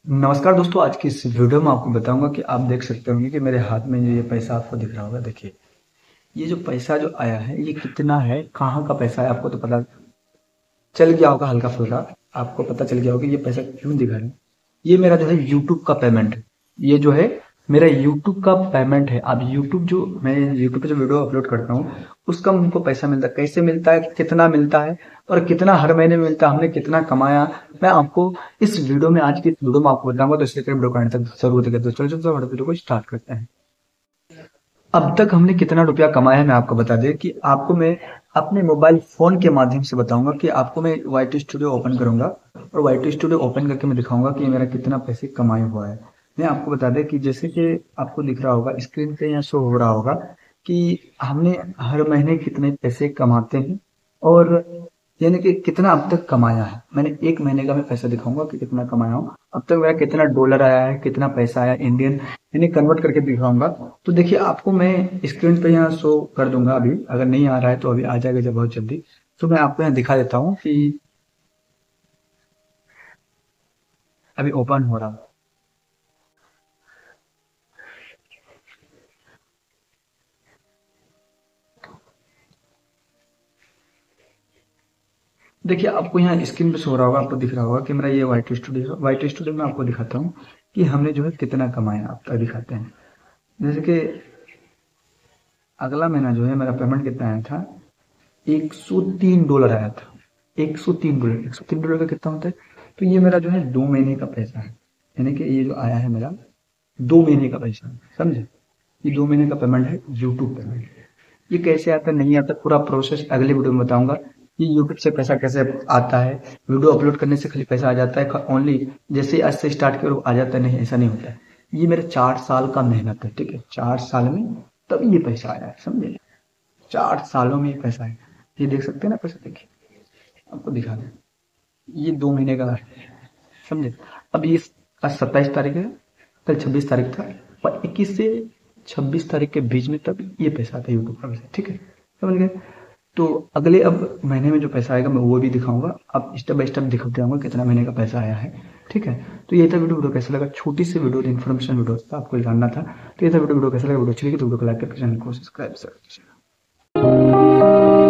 नमस्कार दोस्तों, आज की इस वीडियो में आपको बताऊंगा कि आप देख सकते होंगे कि मेरे हाथ में ये पैसा आपको दिख रहा होगा। देखिए, ये जो पैसा जो आया है ये कितना है, कहाँ का पैसा है, आपको तो पता चल गया होगा। हल्का फुल्का आपको पता चल गया होगा कि ये पैसा क्यों दिखा रहा है। ये मेरा जो है यूट्यूब का पेमेंट है। ये जो है मेरा यूट्यूब का पेमेंट है। अब यूट्यूब जो मैं यूट्यूब पे जो वीडियो अपलोड करता हूँ उसका मुझको पैसा मिलता है। कैसे मिलता है, कितना मिलता है और कितना हर महीने में मिलता है, हमने कितना कमाया, मैं आपको इस वीडियो में, आज की इस वीडियो में आपको बताऊंगा। तो इसलिए वीडियो को अंत तक जरूर देखें। तो चलो वीडियो को स्टार्ट करते हैं। अब तक हमने कितना रुपया कमाया है मैं आपको बता दें कि आपको मैं अपने मोबाइल फोन के माध्यम से बताऊंगा कि आपको मैं वाई टी स्टूडियो ओपन करूंगा और वाई टी स्टूडियो ओपन करके मैं दिखाऊंगा कि मेरा कितना पैसे कमाया हुआ है। मैं आपको बता दें कि जैसे कि आपको दिख रहा होगा स्क्रीन पे या शो हो रहा होगा कि हमने हर महीने कितने पैसे कमाते हैं और यानी कि कितना अब तक कमाया है। मैंने एक महीने का मैं पैसा दिखाऊंगा कि कितना कमाया हूँ अब तक, मेरा कितना डॉलर आया है, कितना पैसा आया इंडियन, यानी कन्वर्ट करके दिखाऊंगा। तो देखिए, आपको मैं स्क्रीन पे यहाँ शो कर दूंगा। अभी अगर नहीं आ रहा है तो अभी आ जाएगा जब बहुत जल्दी। तो मैं आपको यहाँ दिखा देता हूँ कि अभी ओपन हो रहा है। देखिए, आपको यहाँ स्क्रीन पे शो हो रहा होगा, आपको दिख रहा होगा कि मेरा ये वाई टी स्टूडियो है। वाई टी स्टूडियो में आपको दिखाता हूँ कि हमने जो है कितना कमाया अब तक दिखाते हैं। जैसे कि अगला महीना जो है मेरा पेमेंट कितना आया था, $103 आया था। $103, $103 का कितना होता है? तो ये मेरा जो है 2 महीने का पैसा है। यानी कि ये जो आया है मेरा 2 महीने का पैसा है, समझे। ये 2 महीने का पेमेंट है, यूट्यूब पेमेंट। ये कैसे आता है नहीं आता, पूरा प्रोसेस अगले वीडियो में बताऊंगा। ये यूट्यूब से पैसा कैसे आता है। वीडियो अपलोड करने से खाली पैसा आ जाता है ओनली, जैसे ही आज से स्टार्ट करो आ जाता है? नहीं, ऐसा नहीं होता है। ये मेरे 4 साल का मेहनत है, ठीक है। 4 साल में तब ये पैसा आया है, समझे। 4 सालों में ये पैसा है। ये देख सकते हैं ना पैसा, देखिए आपको दिखा दें। ये 2 महीने का है, समझे। अब ये आज 27 तारीख है, कल 26 तारीख था, और 21 से 26 तारीख के बीच में तब ये पैसा आता है यूट्यूब का पैसा, ठीक है, समझ गए। तो अगले अब महीने में जो पैसा आएगा मैं वो भी दिखाऊंगा। अब स्टेप बाय स्टेप दिखाते जाऊंगा कितना महीने का पैसा आया है, ठीक है। तो ये था वीडियो। वीडियो कैसा लगा? छोटी सी वीडियो, इन्फॉर्मेशन वीडियो था, आपको जानना था। तो ये था वीडियो। वीडियो कैसा लगा? वीडियो अच्छी लगी तो वीडियो को लाइक करके चैनल को सब्सक्राइब करें।